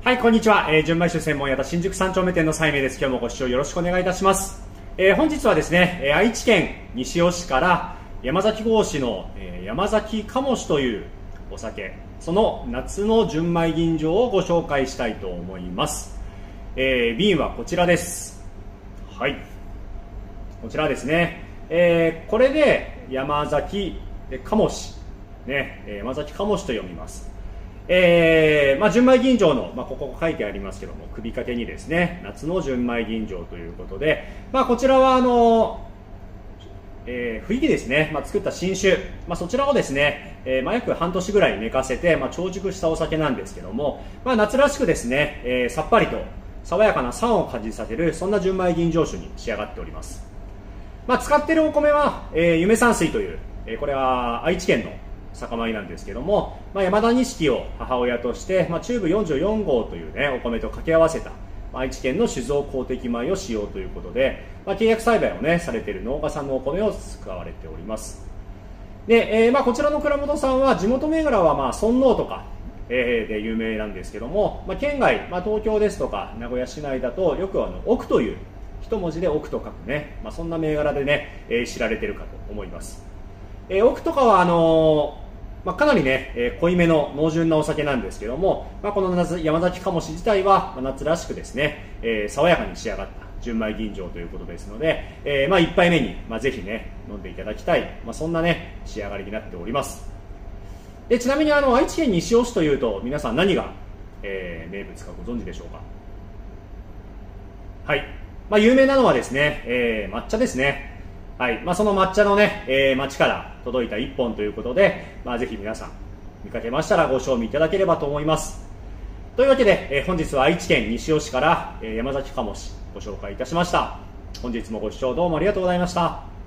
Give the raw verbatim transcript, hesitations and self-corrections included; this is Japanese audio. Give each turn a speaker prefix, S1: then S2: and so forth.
S1: はい、こんにちは。えー、純米酒専門屋田新宿三丁目店の西明です。今日もご視聴よろしくお願いいたします。えー、本日はですね、えー、愛知県西尾市から山崎合市の、えー、山崎鴨酒というお酒、その夏の純米吟醸をご紹介したいと思います。えー、瓶はこちらです。はい。こちらですね。えー、これで山崎鴨酒、ね、山崎鴨酒と読みます。えーまあ、純米吟醸の、まあ、ここ書いてありますけども、首掛けにですね、夏の純米吟醸ということで、まあ、こちらはあの、えー、冬季ですね、まあ、作った新酒、まあ、そちらをですね、えーまあ、約半年ぐらい寝かせて、まあ、長熟したお酒なんですけども、まあ、夏らしくですね、えー、さっぱりと爽やかな酸を感じさせる、そんな純米吟醸酒に仕上がっております。まあ、使っているお米は、えー、夢山水という、えー、これは愛知県の酒米なんですけども、まあ、山田錦を母親として、まあ、中部よんじゅうよん号という、ね、お米と掛け合わせた、まあ、愛知県の酒造公的米を使用ということで、まあ、契約栽培を、ね、されている農家さんのお米を使われております。で、えーまあ、こちらの蔵元さんは地元銘柄は、まあ、尊王とか、えー、で有名なんですけども、まあ、県外、まあ、東京ですとか名古屋市内だとよくあの奥という一文字で奥と書くね、まあ、そんな銘柄でね、えー、知られているかと思います。えー、奥とかはあのーまあ、かなりね、えー、濃いめの濃純なお酒なんですけども、まあ、この夏山崎鴨酒自体は、まあ、夏らしくですね、えー、爽やかに仕上がった純米吟醸ということですので、えーまあ、いっぱいめに、まあ、ぜひね飲んでいただきたい、まあ、そんなね仕上がりになっております。でちなみにあの愛知県西尾市というと皆さん何が、えー、名物かご存知でしょうか。はい、まあ、有名なのはですね、えー、抹茶ですね。はいまあ、その抹茶のね、えー、町から届いたいっぽんということで、まあ、ぜひ皆さん見かけましたらご賞味いただければと思います。というわけで、えー、本日は愛知県西尾市から、えー、山崎鴨酒ご紹介いたしました。本日もご視聴どうもありがとうございました。